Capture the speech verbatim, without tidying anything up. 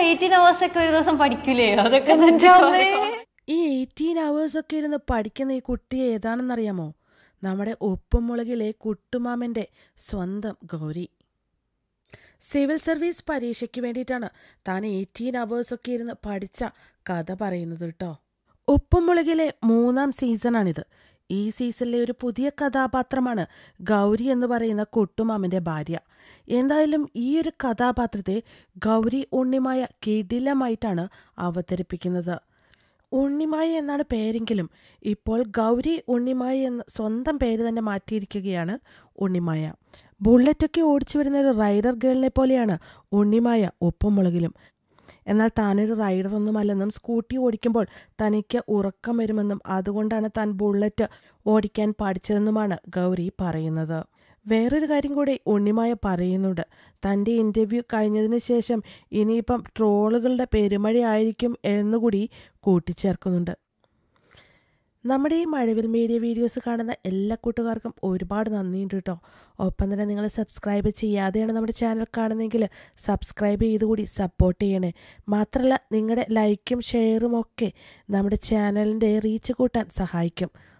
Eighteen hours ഒക്കെ ഒരു ദിവസം പഠിക്കൂലേ? അതൊക്കെ ഈ എയ്റ്റീൻ അവേഴ്സ് ഒക്കെ ഇരുന്ന് പഠിക്കുന്ന ഈ കുട്ടി ഏതാണെന്നറിയാമോ? നമ്മുടെ ഉപ്പുമുളകിലെ കുട്ടുമാമൻ്റെ സ്വന്തം ഗൗരി. സിവിൽ സർവീസ് പരീക്ഷയ്ക്ക് വേണ്ടിയിട്ടാണ് താൻ എയ്റ്റീൻ അവേഴ്സൊക്കെ ഇരുന്ന് പഠിച്ച കഥ പറയുന്നത് കേട്ടോ. ഉപ്പുമുളകിലെ മൂന്നാം സീസണാണിത്. ഈ സീസണിലെ ഒരു പുതിയ കഥാപാത്രമാണ് ഗൗരി എന്ന് പറയുന്ന കുട്ടുമാമൻ്റെ ഭാര്യ. എന്തായാലും ഈ ഒരു കഥാപാത്രത്തെ ഗൗരി ഉണ്ണിമായ കിടിലമായിട്ടാണ് അവതരിപ്പിക്കുന്നത്. ഉണ്ണിമായി എന്നാണ് പേരെങ്കിലും ഇപ്പോൾ ഗൗരി ഉണ്ണിമായി എന്ന സ്വന്തം പേര് തന്നെ മാറ്റിയിരിക്കുകയാണ് ഉണ്ണിമായ. ബുള്ളറ്റൊക്കെ ഓടിച്ചു വരുന്ന ഒരു റൈഡർ ഗേളിനെ പോലെയാണ് ഉണ്ണിമായ ഉപ്പുമുളകിലും. എന്നാൽ താനൊരു റൈഡറൊന്നുമല്ലെന്നും സ്കൂട്ടി ഓടിക്കുമ്പോൾ തനിക്ക് ഉറക്കം വരുമെന്നും അതുകൊണ്ടാണ് താൻ ബുള്ളറ്റ് ഓടിക്കാൻ പഠിച്ചതെന്നുമാണ് ഗൗരി പറയുന്നത്. വേറൊരു കാര്യം കൂടി ഉണ്ണിമായ പറയുന്നുണ്ട്. തൻ്റെ ഇൻ്റർവ്യൂ കഴിഞ്ഞതിന് ശേഷം ഇനിയിപ്പം ട്രോളുകളുടെ പെരുമഴയായിരിക്കും എന്നുകൂടി കൂട്ടിച്ചേർക്കുന്നുണ്ട്. നമ്മുടെ ഈ മഴവിൽ മീഡിയ വീഡിയോസ് കാണുന്ന എല്ലാ കൂട്ടുകാർക്കും ഒരുപാട് നന്ദിയുണ്ട് കേട്ടോ. ഒപ്പം തന്നെ നിങ്ങൾ സബ്സ്ക്രൈബ് ചെയ്യാതെയാണ് നമ്മുടെ ചാനൽ കാണുന്നതെങ്കിൽ സബ്സ്ക്രൈബ് ചെയ്തുകൂടി സപ്പോർട്ട് ചെയ്യണേ. മാത്രമല്ല നിങ്ങളുടെ ലൈക്കും ഷെയറും ഒക്കെ നമ്മുടെ ചാനലിൻ്റെ റീച്ച് കൂട്ടാൻ സഹായിക്കും.